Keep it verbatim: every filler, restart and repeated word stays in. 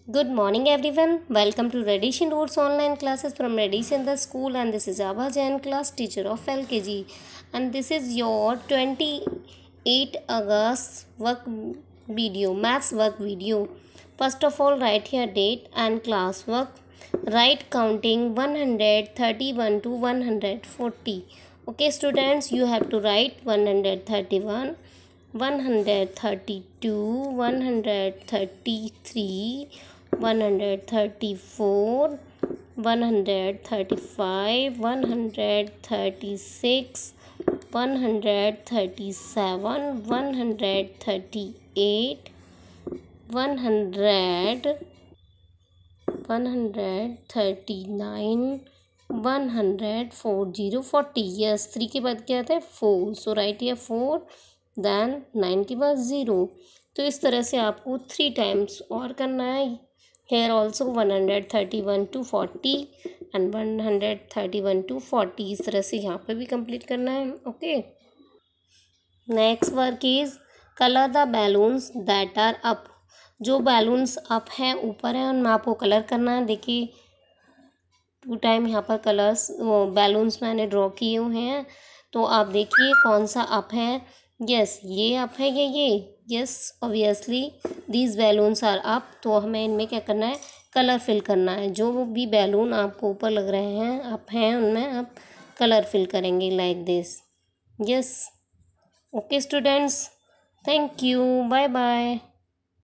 Good morning, everyone. Welcome to Radiation Roots online classes from Radiation the school, and this is Abha Jain, class teacher of L K G, and this is your twenty-eighth August work video, maths work video. First of all, write here date and class work. Write counting one hundred thirty-one to one hundred forty. Okay, students, you have to write one hundred thirty-one. one hundred thirty-two, one hundred thirty-three, one hundred thirty-four, one hundred thirty-five, one hundred thirty-six, one hundred thirty-seven, one hundred thirty-eight, one hundred, one hundred thirty-nine, one hundred forty, forty. Yes, three के बाद क्या आता है four. So right here four. Then nine के बाद zero. तो इस तरह से आपको थ्री टाइम्स और करना है. Here also one hundred thirty one two forty and one hundred thirty one two forty. इस तरह से यहाँ पे भी कंप्लीट करना है. Okay, next work is colour the balloons that are up. जो बैलून्स अप हैं, ऊपर हैं, उनमें आपको कलर करना है. देखिए टू टाइम यहाँ पर कलर्स वो बैलून्स मैंने ड्रॉ किए हुए हैं. तो आप देखिए कौन सा अप है. यस, ये अप है या ये. Yes, obviously these balloons are up. तो हमें इनमें क्या करना है, कलर फिल करना है. जो भी बैलून आपको ऊपर लग रहे हैं अप हैं, उनमें आप कलर फिल करेंगे like this. Yes, okay students, thank you, bye bye.